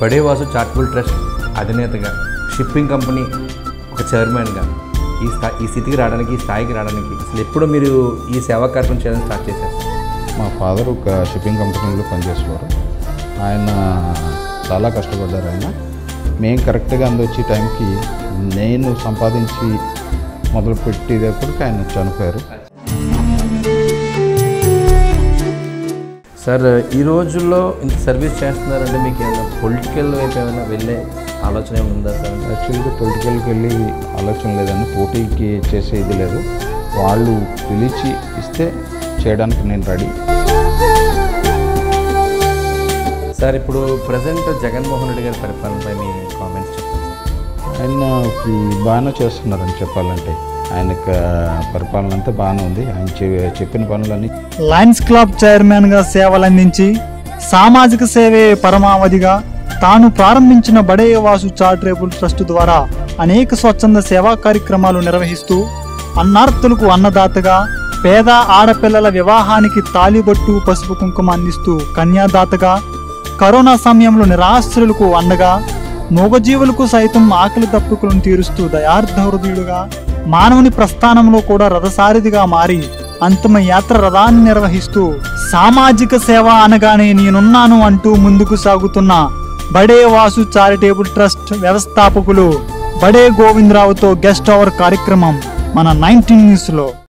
బడే Vasu charitable trust అధినేతగా, shipping company ఒక చైర్మన్గా ఈ స్థితికి రావడానికి, ఈ స్థాయికి రావడానికి అసలు ఎప్పుడు మీరు ఈ సేవా కార్యక్రమం చేయడానికి స్టార్ట్ చేశారు? మా ఫాదర్ ఒక షిప్పింగ్ కంపెనీలో పనిచేసేవారు. ఆయన చాలా కష్టపడ్డారు. మేము కరెక్ట్గా అందొచ్చే టైంకి నేను సంపాదించి మొదలుపెట్టేటప్పటికి ఆయన చనిపోయారు. సార్, ఈ రోజుల్లో ఇంత సర్వీస్ చేస్తున్నారంటే మీకు ఏమైనా పొలిటికల్ వైపు ఏమైనా వెళ్ళే ఆలోచన ఏమైనా ఉందా సార్? యాక్చువల్గా పొలిటికల్కి వెళ్ళి ఆలోచన లేదండి, పోటీకి చేసేది లేదు. వాళ్ళు పిలిచి ఇస్తే చేయడానికి నేను రెడీ. సార్, ఇప్పుడు ప్రజెంట్ జగన్మోహన్ రెడ్డి గారి పరిపాలనపై మీ కామెంట్స్ చెప్పండి. ఆయనకి బాగానే చేస్తున్నారని చెప్పాలంటే. ఆయనకు పరిపాలన అంతా బాగానే ఉంది. ఆయన చెప్పిన పనులన్నీ. లయన్స్ క్లబ్ చైర్మన్గా సేవలందించి సామాజిక సేవే పరమావధిగా తాను ప్రారంభించిన బడే వాసు చారిటబుల్ ట్రస్ట్ ద్వారా అనేక స్వచ్ఛంద సేవా కార్యక్రమాలు నిర్వహిస్తూ అన్నార్తులకు అన్నదాతగా, పేద ఆడపిల్లల వివాహానికి తాలిబొట్టు పసుపు కుంకుమ అందిస్తూ కన్యాదాతగా, కరోనా సమయంలో నిరాశ్రులకు అండగా, మూగజీవులకు సైతం ఆకలి దప్పుకులను తీరుస్తూ దయార్థ హృదయుడుగా, మానవుని ప్రస్థానంలో కూడా రథసారథిగా మారి అంతిమ యాత్ర రథాన్ని నిర్వహిస్తూ సామాజిక సేవ అనగానే నేనున్నాను అంటూ ముందుకు సాగుతున్న బడే వాసు చారిటబుల్ ట్రస్ట్ వ్యవస్థాపకులు బడే గోవిందరావుతో గెస్ట్ అవర్ కార్యక్రమం మన 19 న్యూస్లో.